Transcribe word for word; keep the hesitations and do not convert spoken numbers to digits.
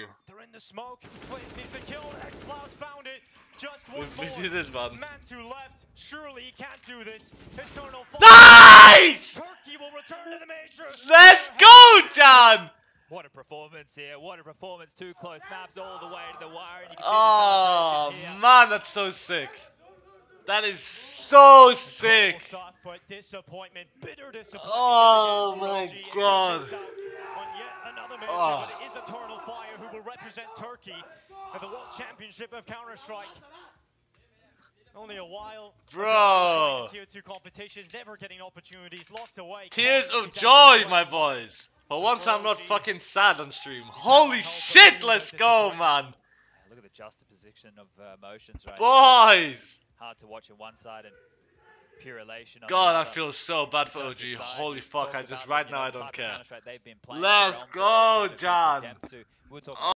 They're in the smoke. Wait, needs the kill. X-Cloud's found it. Just one We more. did it, man. Man two left. Surely he can't do this. Eternal Nice! Turkey will return to the major. Let's go, John! What a performance here. What a performance. Two close maps all the way to the wire. And you can Oh, see the celebration here. man, that's so sick. That is so sick. Soft, but disappointment, bitter disappointment. Oh my god. On yet another major, Oh. but it is Eternal Fire who will represent Turkey at the World Championship of Counter-Strike. Only a while. Bro. Tier two competitions, never getting opportunities, locked away. Tears of joy, my boys. For once I'm not fucking sad on stream. Holy shit, let's go, man. Look at the juxtaposition of uh, emotions right here. Boys. Hard to watch on one side and pure elation on God, the I other. feel so bad for O Turkish G. side, Holy we've fuck, talked I just about, right you now know, I the don't type of care. Counter-Strike they've been playing, Let's the realms that go, they've kind of been John. condemned to. We'll talk